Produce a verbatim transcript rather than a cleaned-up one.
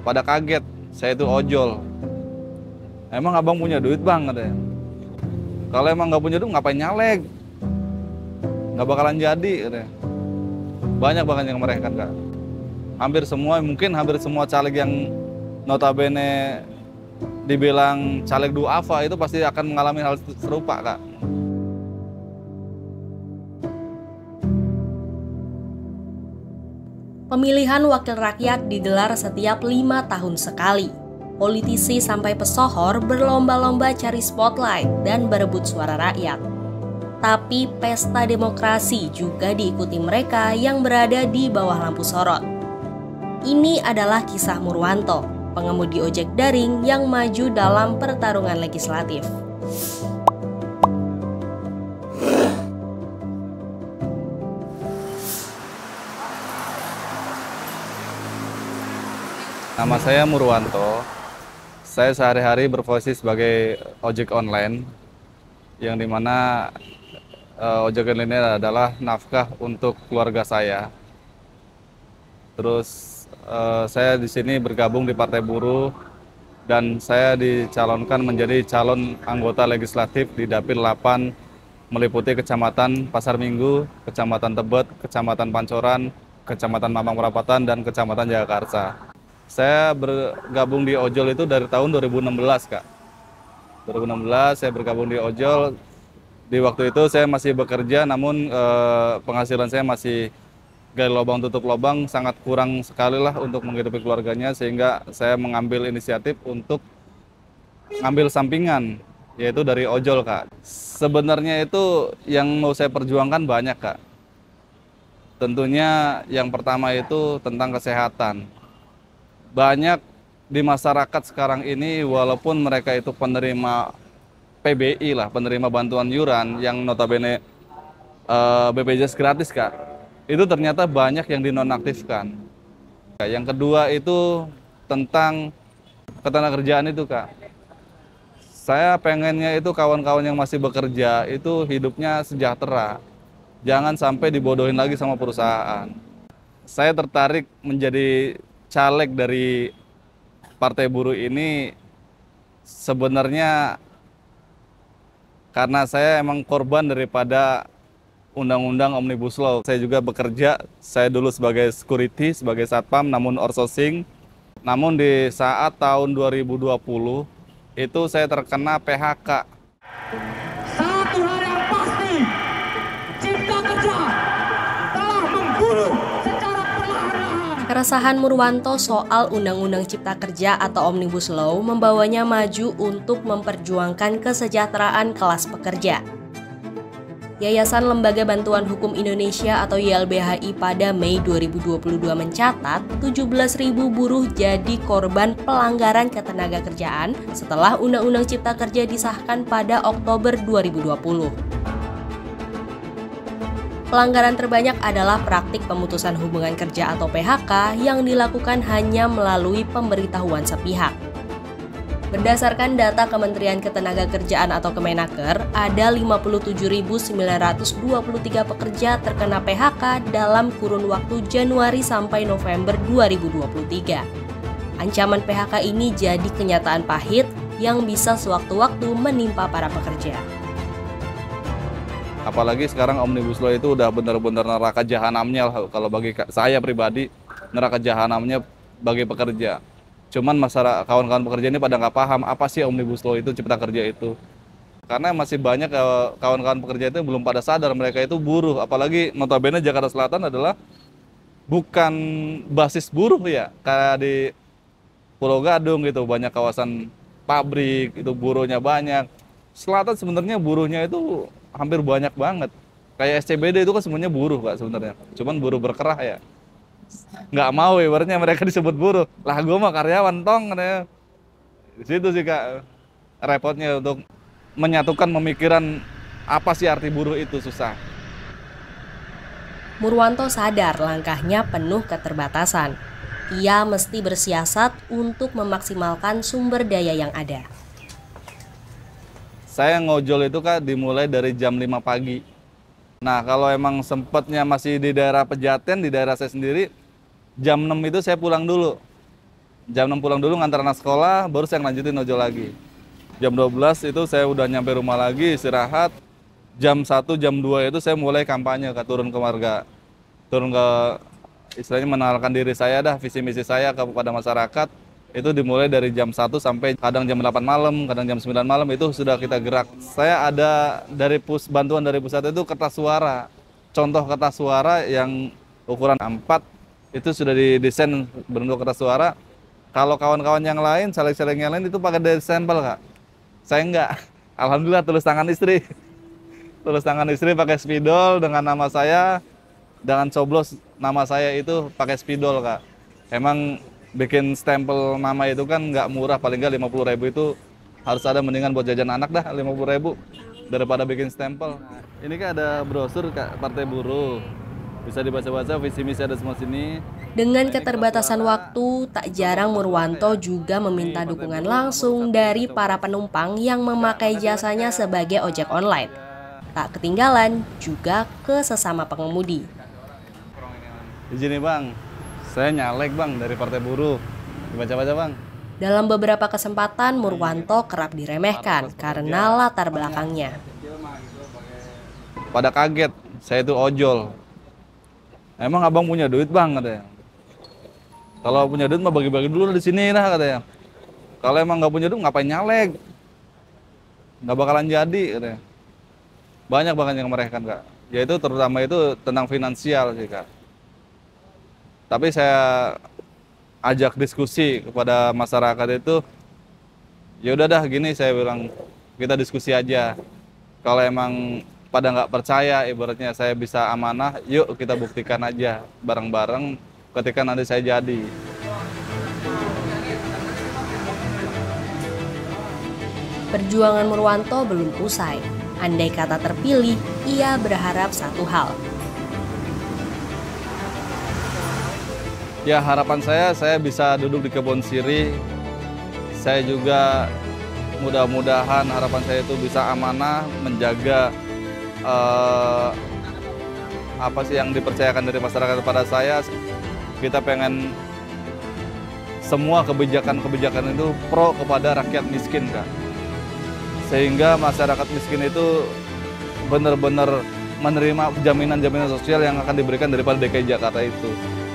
pada kaget, saya itu ojol. Emang abang punya duit bang, katanya. Kalau emang nggak punya duit ngapain nyalek? Nggak bakalan jadi, katanya. Banyak banget yang mereka kak. Hampir semua, mungkin hampir semua caleg yang notabene dibilang caleg duafa itu pasti akan mengalami hal serupa kak. Pemilihan wakil rakyat digelar setiap lima tahun sekali. Politisi sampai pesohor berlomba-lomba cari spotlight dan berebut suara rakyat. Tapi pesta demokrasi juga diikuti mereka yang berada di bawah lampu sorot. Ini adalah kisah Murwanto, pengemudi ojek daring yang maju dalam pertarungan legislatif. Nama saya Murwanto. Saya sehari-hari berprofesi sebagai ojek online, yang dimana uh, ojek online ini adalah nafkah untuk keluarga saya. Terus uh, saya di sini bergabung di Partai Buruh dan saya dicalonkan menjadi calon anggota legislatif di Dapil delapan meliputi Kecamatan Pasar Minggu, Kecamatan Tebet, Kecamatan Pancoran, Kecamatan Mampang Perapatan, dan Kecamatan Jagakarsa. Saya bergabung di ojol itu dari tahun dua ribu enam belas, Kak. dua ribu enam belas saya bergabung di ojol. Di waktu itu saya masih bekerja, namun eh, penghasilan saya masih gali lubang tutup lubang, sangat kurang sekali lah untuk menghidupi keluarganya, sehingga saya mengambil inisiatif untuk ngambil sampingan, yaitu dari ojol, Kak. Sebenarnya itu yang mau saya perjuangkan banyak, Kak. Tentunya yang pertama itu tentang kesehatan. Banyak di masyarakat sekarang ini, walaupun mereka itu penerima P B I lah, penerima bantuan iuran yang notabene uh, B P J S gratis, Kak. Itu ternyata banyak yang dinonaktifkan. Yang kedua itu tentang ketenagakerjaan itu, Kak. Saya pengennya itu kawan-kawan yang masih bekerja itu hidupnya sejahtera. Jangan sampai dibodohin lagi sama perusahaan. Saya tertarik menjadi caleg dari Partai Buruh ini sebenarnya karena saya emang korban daripada Undang-Undang Omnibus Law. Saya juga bekerja, saya dulu sebagai security, sebagai satpam, namun outsourcing. Namun di saat tahun dua ribu dua puluh, itu saya terkena P H K. Satu hal yang pasti, Cipta Kerja telah membunuh secara perlahan-lahan. Keresahan Murwanto soal Undang-Undang Cipta Kerja atau Omnibus Law membawanya maju untuk memperjuangkan kesejahteraan kelas pekerja. Yayasan Lembaga Bantuan Hukum Indonesia atau Y L B H I pada Mei dua ribu dua puluh dua mencatat tujuh belas ribu buruh jadi korban pelanggaran ketenagakerjaan setelah Undang-Undang Cipta Kerja disahkan pada Oktober dua ribu dua puluh. Pelanggaran terbanyak adalah praktik pemutusan hubungan kerja atau P H K yang dilakukan hanya melalui pemberitahuan sepihak. Berdasarkan data Kementerian Ketenagakerjaan atau Kemenaker, ada lima puluh tujuh ribu sembilan ratus dua puluh tiga pekerja terkena P H K dalam kurun waktu Januari sampai November dua ribu dua puluh tiga. Ancaman P H K ini jadi kenyataan pahit yang bisa sewaktu-waktu menimpa para pekerja. Apalagi sekarang Omnibus Law itu udah benar-benar neraka jahanamnya lah, kalau bagi saya pribadi, neraka jahanamnya bagi pekerja. Cuman masyarakat, kawan-kawan pekerja ini pada nggak paham apa sih Omnibus Law itu, Cipta Kerja itu. Karena masih banyak kawan-kawan pekerja itu belum pada sadar mereka itu buruh. Apalagi notabene Jakarta Selatan adalah bukan basis buruh ya. Kayak di Pulau Gadung gitu, banyak kawasan pabrik, itu buruhnya banyak. Selatan sebenarnya buruhnya itu hampir banyak banget. Kayak S C B D itu kan semuanya buruh, Pak, sebenarnya. Cuman buruh berkerah ya. Nggak mau ibaratnya mereka disebut buruh. Lah gue mah karyawan tong. Di situ sih, Kak, repotnya untuk menyatukan pemikiran apa sih arti buruh itu susah. Murwanto sadar langkahnya penuh keterbatasan. Ia mesti bersiasat untuk memaksimalkan sumber daya yang ada. Saya ngojol itu, Kak, dimulai dari jam lima pagi. Nah, kalau emang sempatnya masih di daerah Pejaten, di daerah saya sendiri, jam enam itu saya pulang dulu. Jam enam pulang dulu ngantar anak sekolah, baru saya lanjutin ojol lagi. Jam dua belas itu saya udah nyampe rumah lagi, istirahat. Jam satu, jam dua itu saya mulai kampanye, Kak, turun ke warga. Turun ke, istilahnya mengenalkan diri saya dah, visi misi saya kepada masyarakat. Itu dimulai dari jam satu sampai kadang jam delapan malam, kadang jam sembilan malam itu sudah kita gerak. Saya ada dari pus, bantuan dari pusat itu kertas suara. Contoh kertas suara yang ukuran A empat itu sudah didesain bentuk kertas suara. Kalau kawan-kawan yang lain, caleg-caleg yang lain itu pakai dari sampel, Kak. Saya enggak. Alhamdulillah tulis tangan istri. Tulis tangan istri pakai spidol dengan nama saya, dengan coblos nama saya itu pakai spidol, Kak. Emang bikin stempel nama itu kan nggak murah, paling nggak lima puluh ribu itu harus ada, mendingan buat jajan anak dah lima puluh ribu daripada bikin stempel. Ini kan ada brosur, Kak, Partai Buruh. Bisa dibaca-baca, visi misi ada semua sini. Dengan keterbatasan waktu, tak jarang Murwanto juga meminta dukungan langsung dari para penumpang yang memakai jasanya sebagai ojek online. Tak ketinggalan juga ke sesama pengemudi. Izin nih, Bang, saya nyalek, Bang, dari Partai Buruh. Dibaca-baca, Bang. Dalam beberapa kesempatan, Murwanto kerap diremehkan karena latar belakangnya. Pada kaget, saya itu ojol. Emang abang punya duit, Bang, katanya. Kalau punya duit mah bagi-bagi dulu di sini lah, katanya. Kalau emang nggak punya duit ngapain nyalek? Nggak bakalan jadi, katanya. Banyak banget yang meremehkan, Kak. Yaitu terutama itu tentang finansial sih, Kak. Tapi saya ajak diskusi kepada masyarakat itu, ya udah dah gini, saya bilang kita diskusi aja. Kalau emang pada nggak percaya, ibaratnya saya bisa amanah, yuk kita buktikan aja bareng-bareng ketika nanti saya jadi. Perjuangan Murwanto belum usai. Andai kata terpilih, ia berharap satu hal. Ya, harapan saya, saya bisa duduk di kebun sirih. Saya juga mudah-mudahan harapan saya itu bisa amanah, menjaga eh, apa sih yang dipercayakan dari masyarakat kepada saya. Kita pengen semua kebijakan-kebijakan itu pro kepada rakyat miskin, Kak. Sehingga masyarakat miskin itu benar-benar menerima jaminan-jaminan sosial yang akan diberikan daripada D K I Jakarta itu.